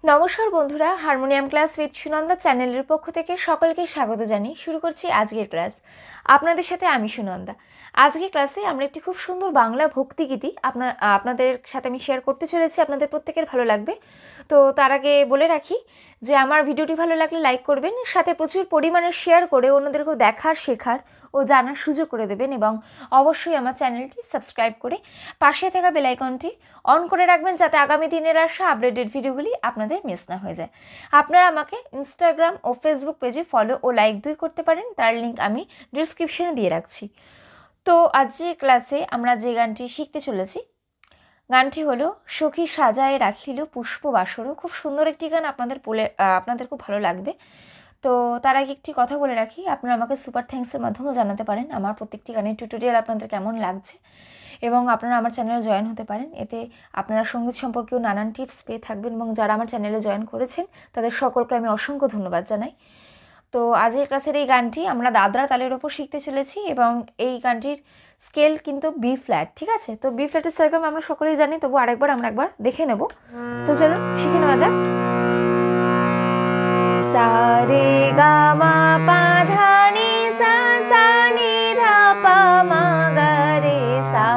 নমস্কার বন্ধুরা, harmonium class with Sunanda চ্যানেলের পক্ষ থেকে সকলকে স্বাগত জানিয়ে শুরু করছি আজকের ক্লাস। আপনাদের সাথে আমি সুনন্দা। আজকের ক্লাসে আমরা একটি খুব সুন্দর বাংলা ভক্তিগীতি আপনাদের সাথে আমি শেয়ার করতে চলেছি। আপনাদের প্রত্যেকের ভালো লাগবে। তো তার আগে বলে রাখি যে আমার ভিডিওটি ভালো লাগলে লাইক করবেন, সাথে প্রচুর পরিমাণে শেয়ার করে অন্যদেরকেও দেখার, শেখার ও জানার সুযোগ করে দেবেন এবং অবশ্যই আমার চ্যানেলটি সাবস্ক্রাইব করে পাশে থাকা বেল আইকনটি অন করে রাখবেন, যাতে আগামী দিনের আসা আপডেটেড ভিডিওগুলি আপনাদের মিস না হয়ে যায়। আপনারা আমাকে ইনস্টাগ্রাম ও ফেসবুক পেজে ফলো ও লাইক দুই করতে পারেন, তার লিঙ্ক আমি ডিসক্রিপশনে দিয়ে রাখছি। তো আজকের ক্লাসে আমরা যে গানটি শিখতে চলেছি, গানটি হলো সখী সাজায় রাখিল পুষ্প বাসরও। খুব সুন্দর একটি গান, আপনাদের খুব ভালো লাগবে। তো তার আগে একটি কথা বলে রাখি, আপনারা আমাকে সুপার থ্যাঙ্কসের মাধ্যমেও জানাতে পারেন আমার প্রত্যেকটি গানের টিউটোরিয়াল আপনাদের কেমন লাগছে, এবং আপনারা আমার চ্যানেলে জয়েন হতে পারেন। এতে আপনারা সঙ্গীত সম্পর্কেও নানান টিপস পেয়ে থাকবেন, এবং যারা আমার চ্যানেলে জয়েন করেছেন তাদের সকলকে আমি অসংখ্য ধন্যবাদ জানাই। তো আজকের কাছের এই গানটি আমরা দাদরা তালের ওপর শিখতে চলেছি, এবং এই গানটির স্কেল কিন্তু বি ফ্ল্যাট, ঠিক আছে? তো বি ফ্ল্যাটের সার্কাম আমরা সকলেই জানি, তবু আমরা একবার দেখে নেব। তো চলুন শিখে নেওয়া যাক। সা রে গা মা পা ধা নি সা, সা নি ধা পা মা গা রে সা।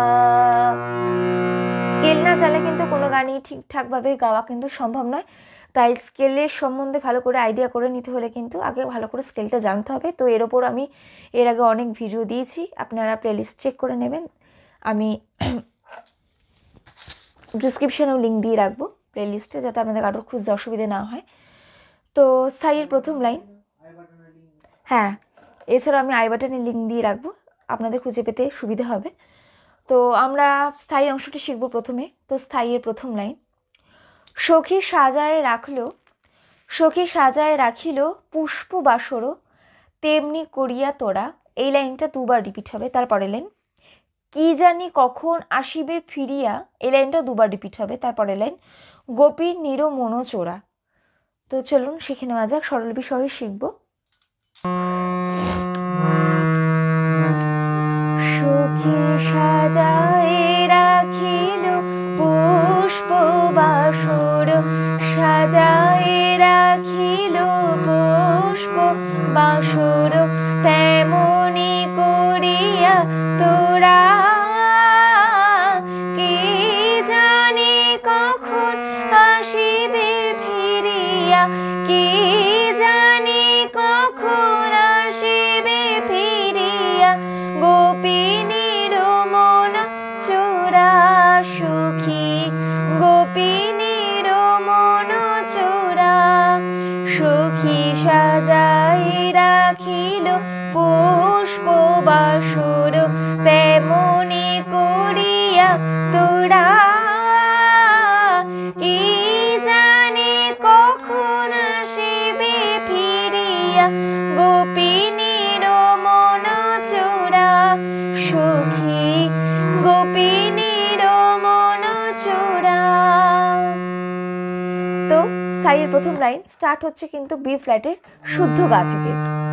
স্কেল না জানলে কিন্তু কোনো গানই ঠিকঠাকভাবে গাওয়া কিন্তু সম্ভব নয়। তাই স্কেলের সম্বন্ধে ভালো করে আইডিয়া করে নিতে হলে কিন্তু আগে ভালো করে স্কেলটা জানতে হবে। তো এর ওপর আমি এর আগে অনেক ভিডিও দিয়েছি, আপনারা প্লেলিস্ট চেক করে নেবেন। আমি ডিসক্রিপশনেও লিঙ্ক দিয়ে রাখবো প্লেলিস্টে, যাতে আপনাদের কারোর খুঁজতে অসুবিধে না হয়। তো স্থায়ীর প্রথম লাইন, হ্যাঁ, এছাড়া আমি আই বাটনের লিঙ্ক দিয়ে রাখবো, আপনাদের খুঁজে পেতে সুবিধা হবে। তো আমরা স্থায়ী অংশটি শিখব প্রথমে। তো স্থায়ীর প্রথম লাইন, সখী সাজায় রাখল, সখী সাজায় রাখিল পুষ্প বাসরও, তেমনি করিয়া তোরা। এই লাইনটা দুবার রিপিট হবে। তারপরে লাইন, কি জানি কখন আসিবে ফিরিয়া। এই লাইনটা দুবার রিপিট হবে। তারপরে লাইন, গোপীর নির মন চোরা। তো চলুন শিখে নেওয়া যাক, সরল বিষয়ে শিখব। সখী সাজায় রাখিল পুষ্প বাসর, সাজায় রাখিল পুষ্প বাসর, তেমনি করিয়া তোরা। কি জানি কখন আসিবে ফিরিয়া, কি জানি কখন আসিবে ফিরিয়া, গোপিনীর মন চোরা। সখী গোপিনীর মন চোরা, সখী সাজাই রাখিল পুষ্প বাসর, তেমনি করিয়া তোরা। কি জানি কখন আসিবে ফিরিয়া, গোপিনীর মন চোরা। সখী গোপিনীর মন চোরা। তো স্থায়ীর প্রথম লাইন স্টার্ট হচ্ছে কিন্তু বি ফ্ল্যাটের শুদ্ধ গা থেকে।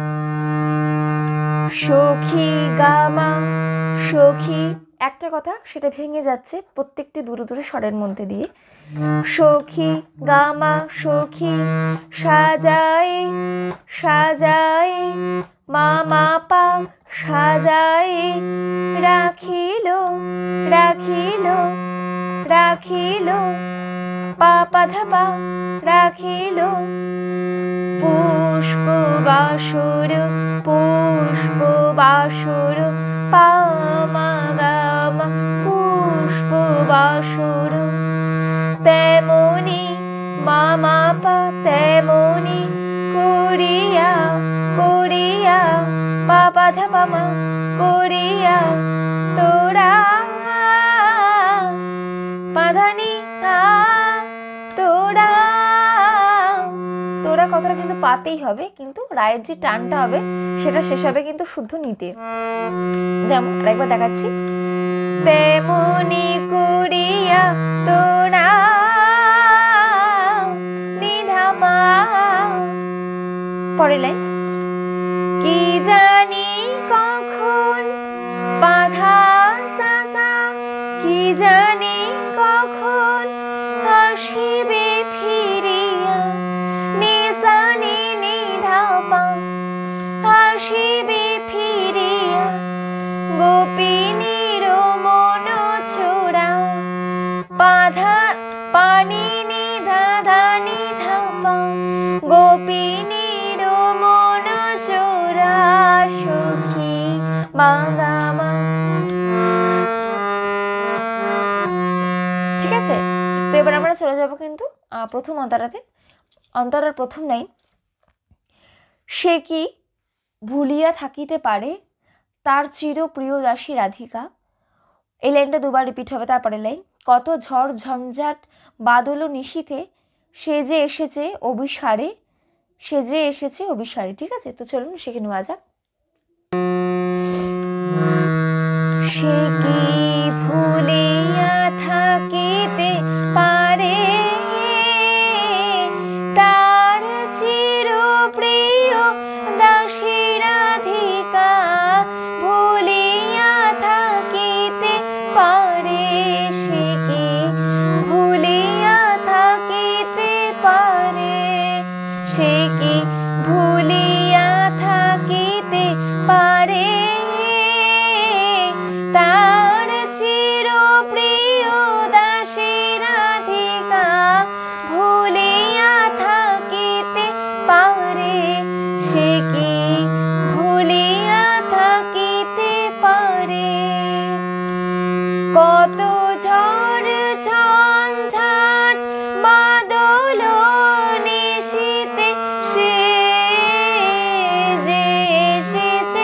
সখী গা মা, সখী একটা কথা, সেটা ভেঙে যাচ্ছে প্রত্যেকটি দূরে দূরে স্বরের মধ্যে দিয়ে। সখী গা মা, সখী সাজাই, সাজাই মা মা পা, সাজাই রাখিল, রাখিল, রাখিল পা পা ধা পা, রাখিল পুষ্প বাসর, পুষ্প বাসর পা মা গা মা, পুষ্প বাসর, তেমনি মা মা পা, তেমনি করিয়া, করিয়া পা পা ধা পা মা, করিয়া তোরা। পাধানি তোরা, তোরা কথাটা কিন্তু পাতেই হবে, কিন্তু রায়ের যে টানটা হবে সেটা শেষ হবে কিন্তু শুদ্ধ নিতে। যেমন আরেকবার দেখাচ্ছি, তেমনি করিয়া তোরা নিধা পা। পরের লাইন, কি জানি কখন বাধা সা সা, কি জানি কখন আসিবে ফিরিয়া, ধা পানি নি ধা ধা নি ধা পা গোপিনীর মন চোরা সখী মা গা মা। ঠিক আছে, তো এবার আমরা চলে যাব কিন্তু প্রথম অন্তরাতে। অন্তরার প্রথম লাইন, সে কি ভুলিয়া থাকিতে পারে তার চিরপ্রিয় দাসী রাধিকা। এই লাইনটা দুবার রিপিট হবে। তারপরে লাইন, কত ঝড় ঝঞ্ঝাট বাদল নিশীথে সে যে এসেছে অভিসারে, সে যে এসেছে অভিসারে। ঠিক আছে, তো চলুন শিখে নেওয়া যাক। সে কি ভুলিয়া থাকিতে পারে তার চিরপ্রিয় দাসী রাধিকা, ভুলিয়া থাকিতে পারে, সে কি ভুলিয়া থাকিতে পারে, সে কি ভুলিয়া থাকিতে পারে তার চিরপ্রিয় দাসী রাধিকা, ভুলিয়া থাকিতে পারে, সে কি ভুলিয়া থাকিতে পারে। কত ঝড় ঝঞ্ঝাট বাদল নিশীথে সে যে এসেছে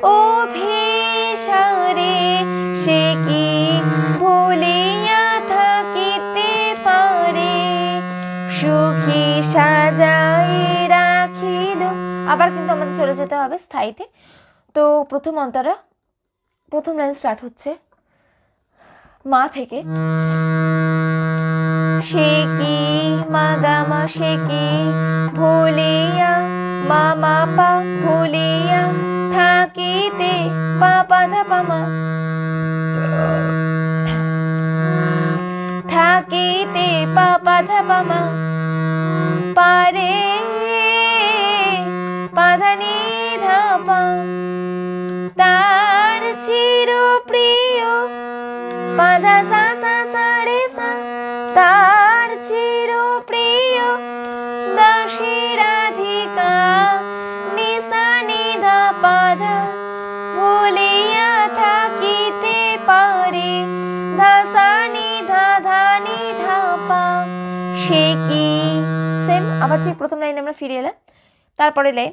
অভিসারে, সে কি ভুলিয়া থাকিতে পারে, সুখী সাজাই রাখিল। আবার কিন্তু আমাদের চলে যেতে হবে স্থায়ীতে। তো প্রথম অন্তরা, প্রথম লাইন স্টার্ট হচ্ছে মা থেকে, সে কি মা গা মা, সে কি ভুলিয়া মা মা পা, ভুলিয়া থাকিতে পা পা ধা পা মা, থাকিতে পা পা ধা পা মা, পারে পা ধা নি ধা পা, তার চিরপ্রিয় পা ধা সা সা সা রে সা, তার চিরপ্রিয় দাসী রাধিকা, নি সা নি ধা পা ধা, ভুলিয়া থাকিতে পারে, ধা সা নি ধা ধা নি ধা পা, সে কি। সেম আবার ঠিক প্রথম লাইন আমরা ফিরে এলাম। তারপরে লাইন,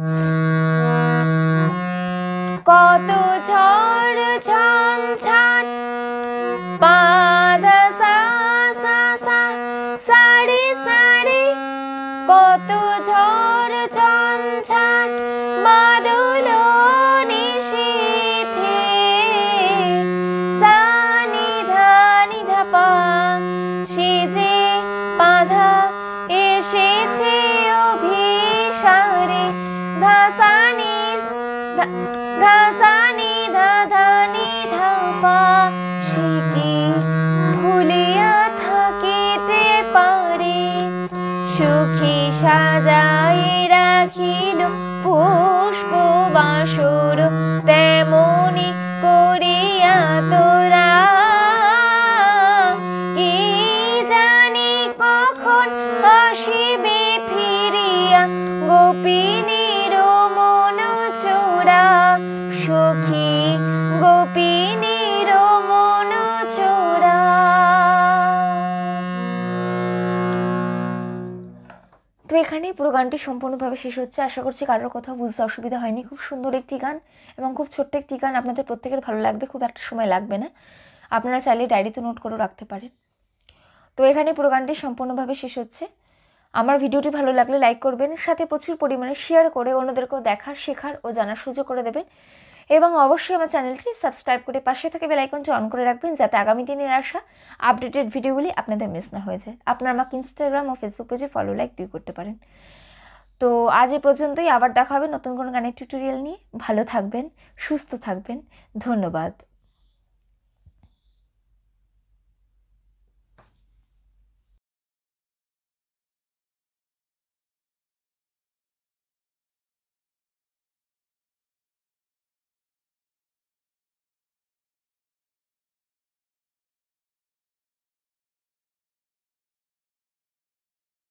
কত ঝড় ঝঞ্ঝাট পা ধা সা সা সা সাড়ে সাড়ে, কত ঝড় ঝঞ্ঝাট বাদল নিশীথে সা নি ধা পা, সে যে বাধা এসেছে অভিসারে, ধা সা নি ধা সা নি ধা ধা নি ধা পা, সে কি ভুলিয়া থাকিতে পারে, সুখী সাজাই রাখিল পুষ্প বাসর, তেমনি করিয়া তোরা, কি জানি কখন আসিবে ফিরিয়া গোপিনীর মন চোরা, সখী গোপিনীর মন চোরা। তো এখানেই পুরো গানটি সম্পূর্ণভাবে শেষ হচ্ছে। আশা করছি কারোর কোথাও বুঝতে অসুবিধা হয়নি। খুব সুন্দর একটি গান এবং খুব ছোট্ট একটি গান, আপনাদের প্রত্যেকের ভালো লাগবে, খুব একটা সময় লাগবে না। আপনারা চাইলে ডায়েরিতে নোট করে রাখতে পারেন। তো এখানে পুরো গানটি সম্পূর্ণভাবে শেষ হচ্ছে। আমার ভিডিওটি ভালো লাগলে লাইক করবেন, সাথে প্রচুর পরিমাণে শেয়ার করে অন্যদেরকেও দেখার, শেখার ও জানার সুযোগ করে দেবেন। এবং অবশ্যই আমার চ্যানেলটি সাবস্ক্রাইব করে পাশে থেকে বেল আইকনটি অন করে রাখবেন, যাতে আগামী দিনের আসা আপডেটেড ভিডিওগুলি আপনাদের মিস না হয়ে যায়। আপনারা আমাকে ইনস্টাগ্রাম ও ফেসবুক পেজে ফলো, লাইক দুই করতে পারেন। তো আজ এই পর্যন্তই, আবার দেখা হবে নতুন কোনো গানের টিউটোরিয়াল নিয়ে। ভালো থাকবেন, সুস্থ থাকবেন, ধন্যবাদ।